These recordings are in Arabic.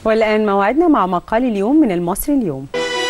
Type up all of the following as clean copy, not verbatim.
والآن موعدنا مع مقال اليوم من المصري اليوم.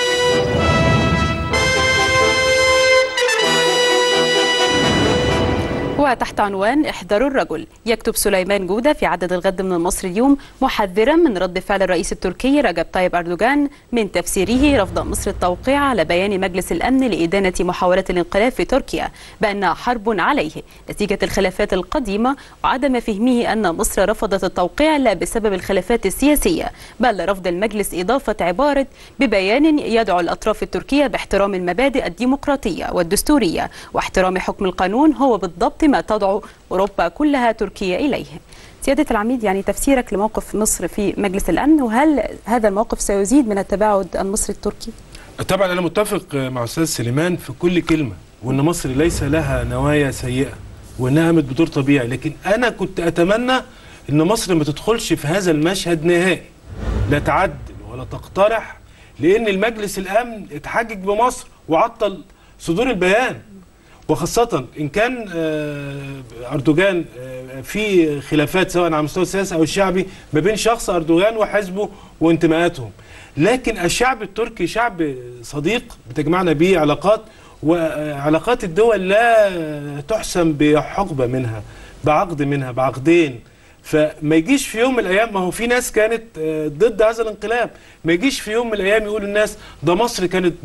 وتحت عنوان احذروا الرجل، يكتب سليمان جودة في عدد الغد من المصري اليوم محذرا من رد فعل الرئيس التركي رجب طيب أردوغان من تفسيره رفض مصر التوقيع على بيان مجلس الأمن لإدانة محاولة الانقلاب في تركيا بأنها حرب عليه نتيجة الخلافات القديمة، وعدم فهمه أن مصر رفضت التوقيع لا بسبب الخلافات السياسية بل رفض المجلس إضافة عبارة ببيان يدعو الأطراف التركية باحترام المبادئ الديمقراطية والدستورية واحترام حكم القانون هو بالضبط ما تدعو أوروبا كلها تركيا إليه. سيادة العميد، يعني تفسيرك لموقف مصر في مجلس الأمن، وهل هذا الموقف سيزيد من التباعد المصري التركي؟ طبعا أنا متفق مع أستاذ سليمان في كل كلمة، وأن مصر ليس لها نوايا سيئة وأنها قامت بدور طبيعي، لكن أنا كنت أتمنى أن مصر ما تدخلش في هذا المشهد نهائي، لا تعدل ولا تقترح، لأن المجلس الأمن اتحجج بمصر وعطل صدور البيان، وخاصة إن كان أردوغان في خلافات سواء على المستوى السياسي أو الشعبي ما بين شخص أردوغان وحزبه وانتماءاتهم، لكن الشعب التركي شعب صديق بتجمعنا به علاقات، وعلاقات الدول لا تحسم بحقبة منها، بعقد منها، بعقدين. فما يجيش في يوم من الأيام، ما هو في ناس كانت ضد هذا الانقلاب، ما يجيش في يوم من الأيام يقولوا الناس ده مصر كانت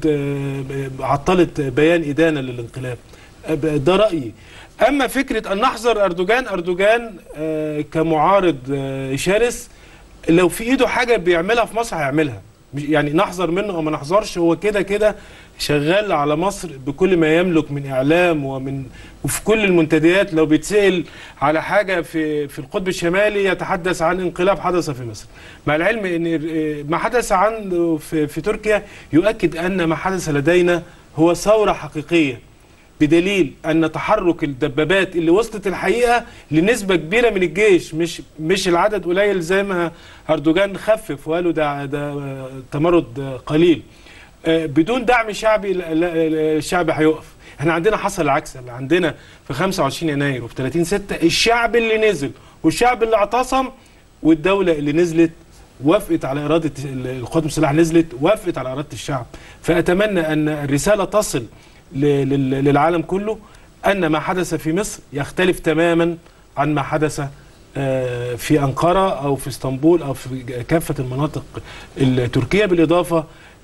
عطلت بيان إدانة للانقلاب. ده رأيي. أما فكرة أن نحذر أردوغان كمعارض شرس، لو في إيده حاجة بيعملها في مصر هيعملها، يعني نحذر منه أو ما نحذرش، هو كده كده شغال على مصر بكل ما يملك من إعلام وفي كل المنتديات. لو بيتسأل على حاجة في القطب الشمالي يتحدث عن انقلاب حدث في مصر، مع العلم أن ما حدث عنه في تركيا يؤكد أن ما حدث لدينا هو ثورة حقيقية، بدليل أن تحرك الدبابات اللي وصلت الحقيقة لنسبة كبيرة من الجيش، مش العدد قليل زي ما أردوغان خفف وقالوا ده تمرد قليل، بدون دعم شعبي الشعب هيقف. احنا عندنا حصل العكس، اللي عندنا في 25 يناير وفي 30/6 الشعب اللي نزل والشعب اللي اعتصم، والدولة اللي نزلت وافقت على إرادة القوات المسلحة، نزلت وافقت على إرادة الشعب. فأتمنى أن الرسالة تصل للعالم كله أن ما حدث في مصر يختلف تماما عن ما حدث في أنقرة أو في اسطنبول أو في كافة المناطق التركية. بالإضافة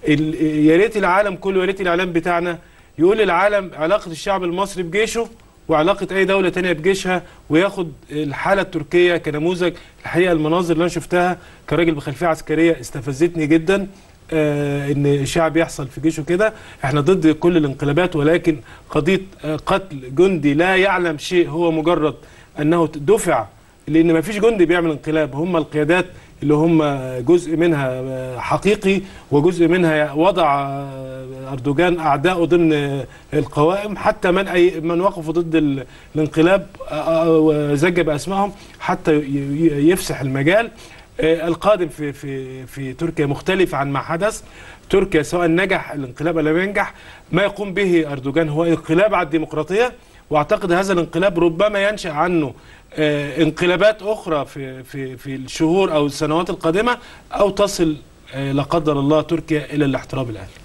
يا ريت العالم كله، يا ريت الإعلام بتاعنا يقول للعالم علاقة الشعب المصري بجيشه وعلاقة أي دولة تانية بجيشها، وياخد الحالة التركية كنموذج. الحقيقة المناظر اللي أنا شفتها كراجل بخلفية عسكرية استفزتني جدا، ان الشعب يحصل في جيشه كده. احنا ضد كل الانقلابات، ولكن قضيه قتل جندي لا يعلم شيء، هو مجرد انه دفع، لان ما فيش جندي بيعمل انقلاب، هم القيادات اللي هم جزء منها حقيقي وجزء منها وضع أردوغان أعداءه ضمن القوائم، حتى من وقفوا ضد الانقلاب وزج بأسمائهم حتى يفسح المجال. القادم في تركيا مختلف عن ما حدث. تركيا سواء نجح الانقلاب أو لم ينجح، ما يقوم به أردوغان هو انقلاب على الديمقراطية، واعتقد هذا الانقلاب ربما ينشأ عنه انقلابات أخرى في الشهور أو السنوات القادمة، أو تصل لا قدر الله تركيا إلى الاحتراب الأهلي.